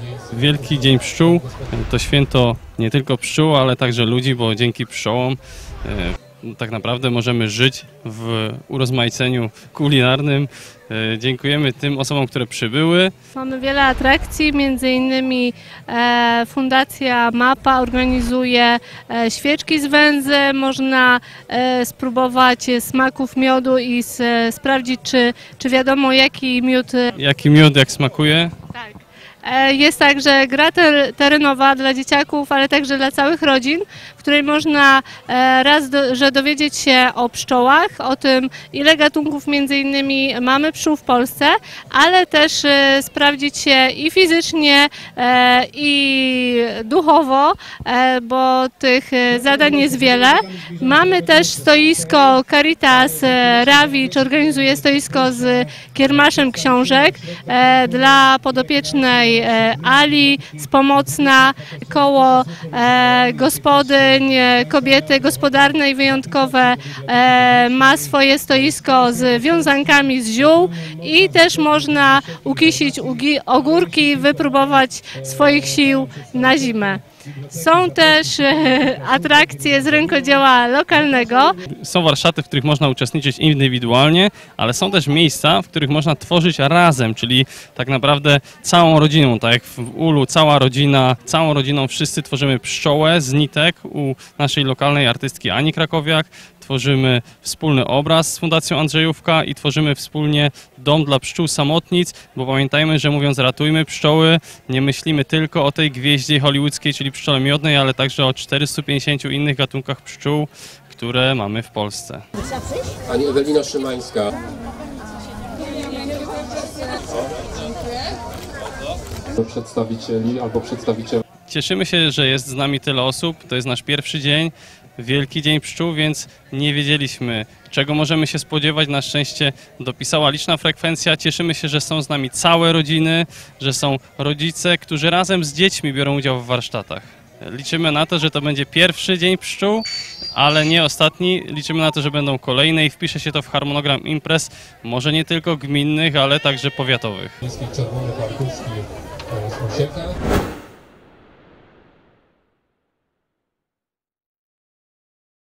Wielki Dzień Pszczół to święto nie tylko pszczół, ale także ludzi, bo dzięki pszczołom tak naprawdę możemy żyć w urozmaiceniu kulinarnym. Dziękujemy tym osobom, które przybyły. Mamy wiele atrakcji, między innymi Fundacja MAPA organizuje świeczki z węzy. Można spróbować smaków miodu i sprawdzić, czy wiadomo jaki miód. Jaki miód, jak smakuje? Tak. Jest także gra terenowa dla dzieciaków, ale także dla całych rodzin, w której można że dowiedzieć się o pszczołach, o tym, ile gatunków między innymi mamy pszczół w Polsce, ale też sprawdzić się i fizycznie, i duchowo, bo tych zadań jest wiele. Mamy też stoisko Caritas Rawicz organizuje stoisko z kiermaszem książek dla podopiecznej Ali z Pomocna, koło gospodyń, kobiety gospodarne i wyjątkowe ma swoje stoisko z wiązankami z ziół i też można ukisić ogórki, wypróbować swoich sił na zimę. Są też atrakcje z rękodzieła lokalnego. Są warsztaty, w których można uczestniczyć indywidualnie, ale są też miejsca, w których można tworzyć razem, czyli tak naprawdę całą rodziną, tak jak w Ulu, całą rodziną wszyscy tworzymy pszczołę z nitek u naszej lokalnej artystki Ani Krakowiak. Tworzymy wspólny obraz z Fundacją Andrzejówka i tworzymy wspólnie dom dla pszczół samotnic, bo pamiętajmy, że mówiąc ratujmy pszczoły, nie myślimy tylko o tej gwieździe hollywoodzkiej, czyli pszczole miodnej, ale także o 450 innych gatunkach pszczół, które mamy w Polsce. Pani Ewelina Szymańska. Przedstawicieli albo przedstawiciel. Cieszymy się, że jest z nami tyle osób. To jest nasz pierwszy dzień, Wielki Dzień Pszczół, więc nie wiedzieliśmy, czego możemy się spodziewać. Na szczęście dopisała liczna frekwencja. Cieszymy się, że są z nami całe rodziny, że są rodzice, którzy razem z dziećmi biorą udział w warsztatach. Liczymy na to, że to będzie pierwszy Dzień Pszczół, ale nie ostatni. Liczymy na to, że będą kolejne i wpisze się to w harmonogram imprez, może nie tylko gminnych, ale także powiatowych.